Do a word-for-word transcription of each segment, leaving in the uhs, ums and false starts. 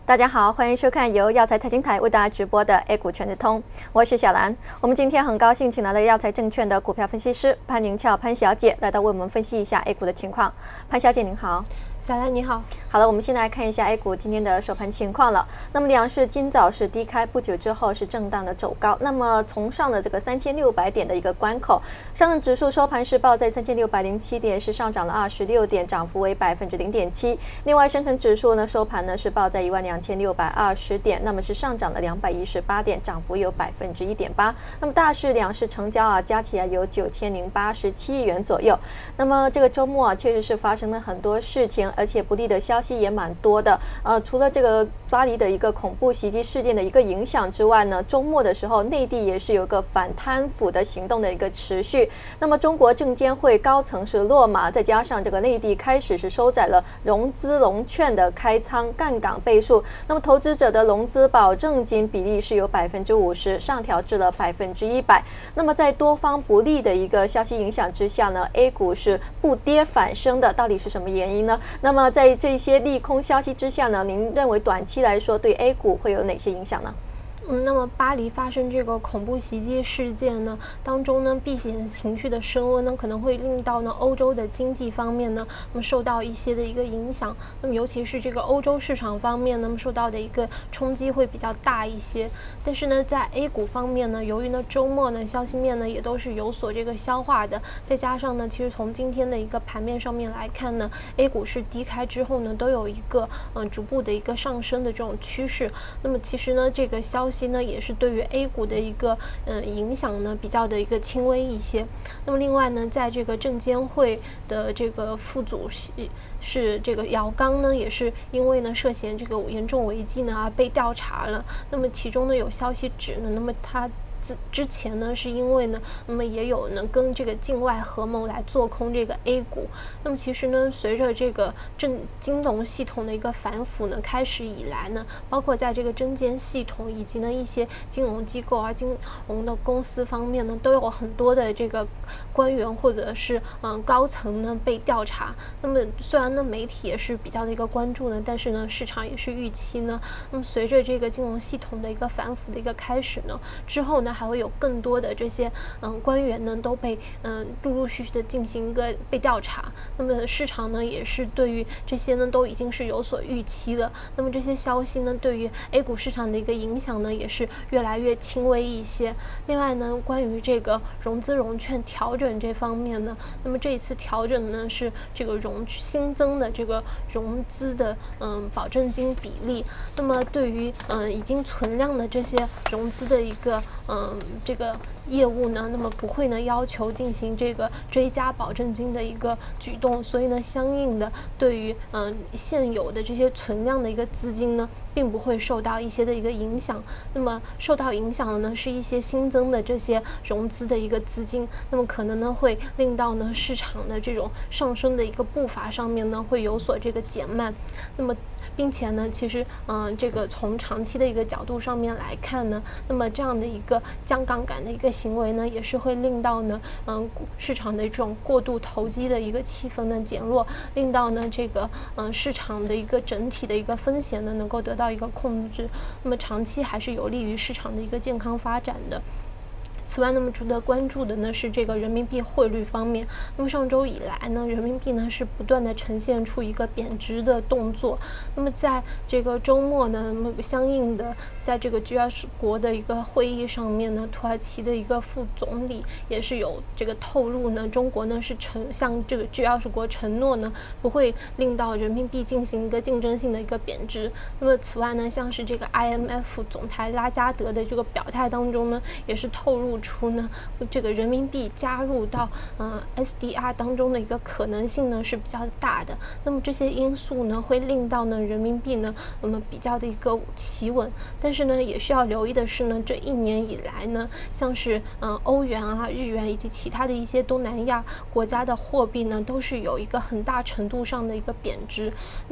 大家好，欢迎收看由耀才财经台为大家直播的 A 股全日通，我是小兰。我们今天很高兴请来了耀才证券的股票分析师潘宁俏潘小姐来到为我们分析一下 A 股的情况。潘小姐您好。 小兰你好。 好了，我们先来看一下 A 股今天的收盘情况了。那么两市今早是低开，不久之后是震荡的走高。那么从上的这个三千六百点的一个关口，上证指数收盘是报在三千六百零七点，是上涨了二十六点，涨幅为百分之零点七。另外，深成指数呢收盘呢是报在一万两千六百二十点，那么是上涨了两百一十八点，涨幅有百分之一点八。那么大市两市成交啊加起来有九千零八十七亿元左右。那么这个周末啊确实是发生了很多事情。而且不利的消息也蛮多的，呃，除了这个巴黎的一个恐怖袭击事件的一个影响之外呢，周末的时候，内地也是有一个反贪腐的行动的一个持续。那么中国证监会高层是落马，再加上这个内地开始是收窄了融资融券的开仓杠杆倍数，那么投资者的融资保证金比例是由百分之五十上调至了百分之一百。那么在多方不利的一个消息影响之下呢 ，A 股是不跌反升的，到底是什么原因呢？那么在这些利空消息之下呢，您认为短期来说对 A 股会有哪些影响呢？ 嗯，那么巴黎发生这个恐怖袭击事件呢，当中呢，避险情绪的升温呢，可能会令到呢欧洲的经济方面呢，那么受到一些的一个影响。那么尤其是这个欧洲市场方面，那么受到的一个冲击会比较大一些。但是呢，在 A 股方面呢，由于呢周末呢消息面呢也都是有所这个消化的，再加上呢，其实从今天的一个盘面上面来看呢 ，A 股是低开之后呢，都有一个嗯、呃、逐步的一个上升的这种趋势。那么其实呢，这个消息呢也是对于 A 股的一个呃影响呢比较的一个轻微一些。那么另外呢，在这个证监会的这个副主席是这个姚刚呢，也是因为呢涉嫌这个严重违纪呢而被调查了。那么其中呢有消息指呢，那么他之前呢，是因为呢，那么也有呢跟这个境外合谋来做空这个 A 股。那么其实呢，随着这个证金融系统的一个反腐呢开始以来呢，包括在这个证监系统以及呢一些金融机构啊、金融的公司方面呢，都有很多的这个官员或者是嗯、呃、高层呢被调查。那么虽然呢媒体也是比较的一个关注呢，但是呢市场也是预期呢，那么随着这个金融系统的一个反腐的一个开始呢，之后呢。还会有更多的这些嗯官员呢都被嗯陆陆续续的进行一个被调查。那么市场呢也是对于这些呢都已经是有所预期的。那么这些消息呢对于 A 股市场的一个影响呢也是越来越轻微一些。另外呢，关于这个融资融券调整这方面呢，那么这一次调整呢是这个融新增的这个融资的嗯保证金比例。那么对于嗯已经存量的这些融资的一个嗯。嗯，这个业务呢，那么不会呢要求进行这个追加保证金的一个举动，所以呢，相应的对于嗯现有的这些存量的一个资金呢，并不会受到一些的一个影响。那么受到影响的呢，是一些新增的这些融资的一个资金，那么可能呢会令到呢市场的这种上升的一个步伐上面呢会有所这个减慢。那么并且呢，其实嗯、呃，这个从长期的一个角度上面来看呢，那么这样的一个降杠杆的一个行为呢，也是会令到呢，嗯、呃，市场的这种过度投机的一个气氛呢减弱，令到呢这个嗯、呃、市场的一个整体的一个风险呢能够得到一个控制，那么长期还是有利于市场的一个健康发展的。此外，那么值得关注的呢是这个人民币汇率方面。那么上周以来呢，人民币呢是不断的呈现出一个贬值的动作。那么在这个周末呢，那么相应的在这个 G 二十国的一个会议上面呢，土耳其的一个副总理也是有这个透露呢，中国呢是承向这个 G 二十国承诺呢，不会令到人民币进行一个竞争性的一个贬值。那么此外呢，像是这个 I M F 总裁拉加德的这个表态当中呢，也是透露出呢，这个人民币加入到嗯、呃、S D R 当中的一个可能性呢是比较大的。那么这些因素呢会令到呢人民币呢那么比较的一个企稳。但是呢也需要留意的是呢，这一年以来呢，像是嗯、呃、欧元啊、日元以及其他的一些东南亚国家的货币呢，都是有一个很大程度上的一个贬值。那么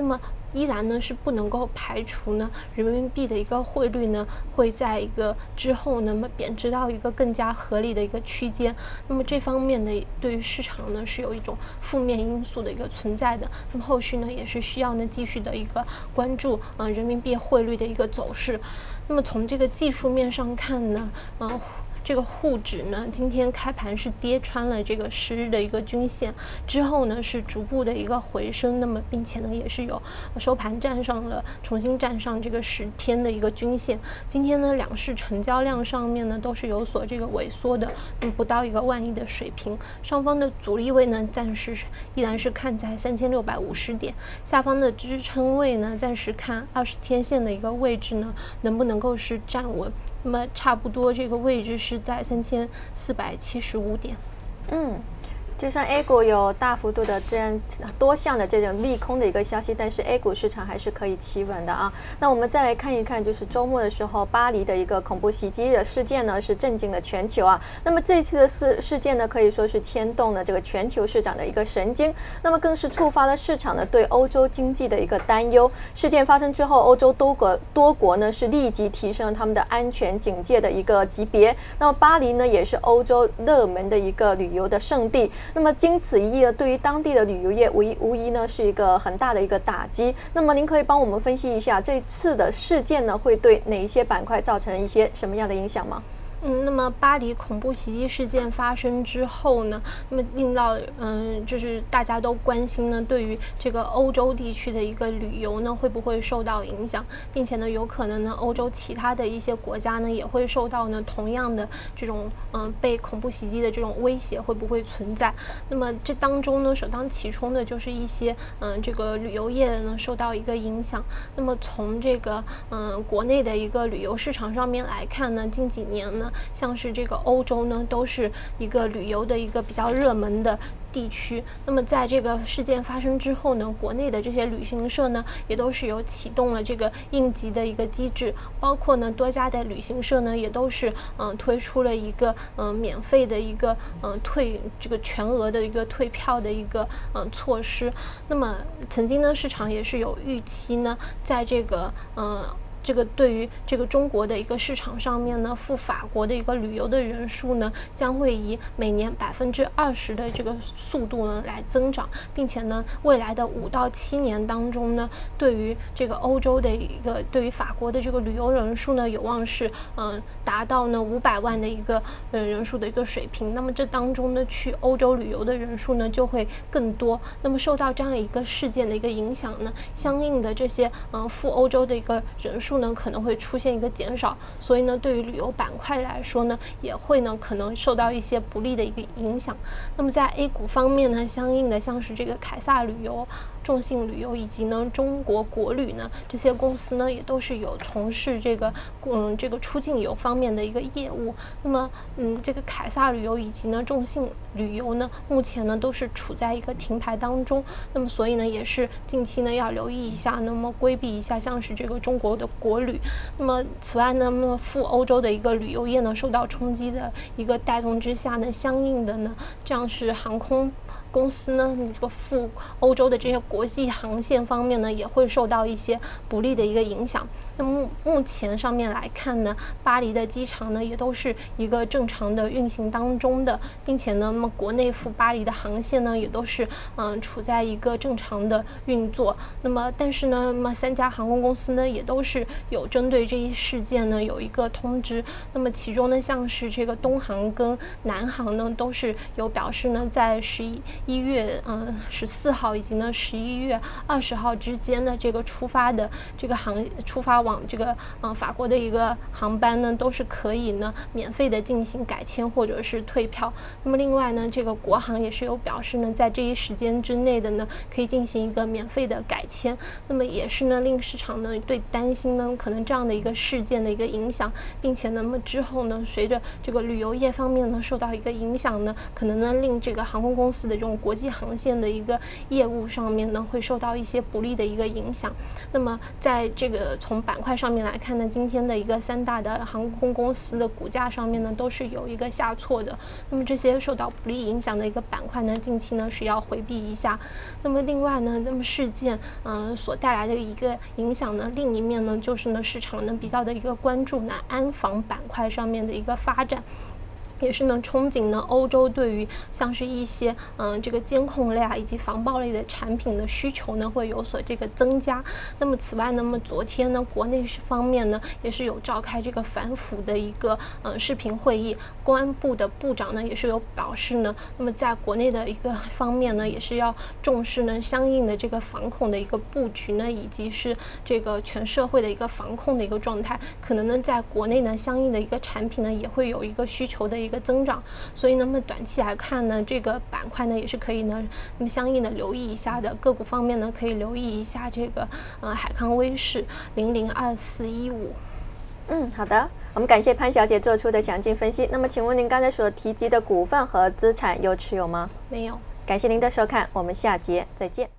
依然呢是不能够排除呢人民币的一个汇率呢会在一个之后呢贬值到一个更加合理的一个区间。那么这方面的对于市场呢是有一种负面因素的一个存在的。那么后续呢也是需要呢继续的一个关注呃人民币汇率的一个走势。那么从这个技术面上看呢，呃。这个沪指呢，今天开盘是跌穿了这个十日的一个均线，之后呢是逐步的一个回升，那么并且呢也是有收盘站上了，重新站上这个十天的一个均线。今天呢两市成交量上面呢都是有所这个萎缩的，嗯，不到一个万亿的水平。上方的阻力位呢暂时依然是看在三千六百五十点，下方的支撑位呢暂时看二十天线的一个位置呢能不能够是站稳。那么差不多这个位置是在三千四百七十五点。 嗯。就算 A 股有大幅度的这样多项的这种利空的一个消息，但是 A 股市场还是可以企稳的啊。那我们再来看一看，就是周末的时候，巴黎的一个恐怖袭击的事件呢，是震惊了全球啊。那么这一次的事事件呢，可以说是牵动了这个全球市场的一个神经，那么更是触发了市场呢对欧洲经济的一个担忧。事件发生之后，欧洲多国多国呢是立即提升了他们的安全警戒的一个级别。那么巴黎呢，也是欧洲热门的一个旅游的胜地。那么经此一役呢，对于当地的旅游业无疑无疑呢是一个很大的一个打击。那么您可以帮我们分析一下这次的事件呢会对哪一些板块造成一些什么样的影响吗？ 嗯，那么巴黎恐怖袭击事件发生之后呢，那么令到嗯，就是大家都关心呢，对于这个欧洲地区的一个旅游呢，会不会受到影响，并且呢，有可能呢，欧洲其他的一些国家呢，也会受到呢同样的这种嗯被恐怖袭击的这种威胁会不会存在？那么这当中呢，首当其冲的就是一些嗯这个旅游业呢受到一个影响。那么从这个嗯国内的一个旅游市场上面来看呢，近几年呢。像是这个欧洲呢，都是一个旅游的一个比较热门的地区。那么在这个事件发生之后呢，国内的这些旅行社呢，也都是有启动了这个应急的一个机制，包括呢多家的旅行社呢，也都是嗯、呃、推出了一个嗯、呃、免费的一个嗯、呃、退这个全额的一个退票的一个嗯、呃、措施。那么曾经呢，市场也是有预期呢，在这个嗯。呃这个对于这个中国的一个市场上面呢，赴法国的一个旅游的人数呢，将会以每年百分之二十的这个速度呢来增长，并且呢，未来的五到七年当中呢，对于这个欧洲的一个对于法国的这个旅游人数呢，有望是嗯、呃、达到呢五百万的一个呃人数的一个水平。那么这当中呢，去欧洲旅游的人数呢就会更多。那么受到这样一个事件的一个影响呢，相应的这些嗯、呃、赴欧洲的一个人数呢可能会出现一个减少，所以呢对于旅游板块来说呢也会呢可能受到一些不利的一个影响。那么在 A 股方面呢，相应的像是这个凯撒旅游、众信旅游以及呢中国国旅呢这些公司呢也都是有从事这个嗯这个出境游方面的一个业务。那么嗯这个凯撒旅游以及呢众信旅游呢目前呢都是处在一个停牌当中，那么所以呢也是近期呢要留意一下，那么规避一下像是这个中国的国旅。那么此外呢，那么赴欧洲的一个旅游业呢受到冲击的一个带动之下呢，相应的呢这样是航空公司呢，这个赴欧洲的这些国际航线方面呢，也会受到一些不利的一个影响。那么目前上面来看呢，巴黎的机场呢也都是一个正常的运行当中的，并且呢，那么国内赴巴黎的航线呢也都是嗯、呃、处在一个正常的运作。那么但是呢，那么三家航空公司呢也都是有针对这一事件呢有一个通知。那么其中呢，像是这个东航跟南航呢都是有表示呢，在十一一月嗯十四号以及呢十一月二十号之间的这个出发的这个航出发往这个嗯法国的一个航班呢，都是可以呢免费的进行改签或者是退票。那么另外呢，这个国航也是有表示呢，在这一时间之内的呢，可以进行一个免费的改签。那么也是呢，令市场呢对担心呢可能这样的一个事件的一个影响，并且呢，那么之后呢，随着这个旅游业方面呢受到一个影响呢，可能呢令这个航空公司的这种国际航线的一个业务上面呢会受到一些不利的一个影响。那么在这个从板板块上面来看呢，今天的一个三大的航空公司的股价上面呢都是有一个下挫的。那么这些受到不利影响的一个板块呢，近期呢是要回避一下。那么另外呢，那么事件嗯、呃、所带来的一个影响呢，另一面呢就是呢市场呢比较的一个关注呢安防板块上面的一个发展。也是呢，憧憬呢，欧洲对于像是一些嗯、呃、这个监控类啊以及防爆类的产品的需求呢会有所这个增加。那么此外，那么昨天呢，国内方面呢也是有召开这个反腐的一个呃视频会议，公安部的部长呢也是有表示呢，那么在国内的一个方面呢也是要重视呢相应的这个防控的一个布局呢，以及是这个全社会的一个防控的一个状态，可能呢在国内呢相应的一个产品呢也会有一个需求的一个一个增长，所以那么短期来看呢，这个板块呢也是可以呢，那么相应的留意一下的。个股方面呢，可以留意一下这个呃海康威视零零二四一五。 嗯，好的，我们感谢潘小姐做出的详尽分析。那么，请问您刚才所提及的股份和资产有持有吗？ 没有。 感谢您的收看，我们下节再见。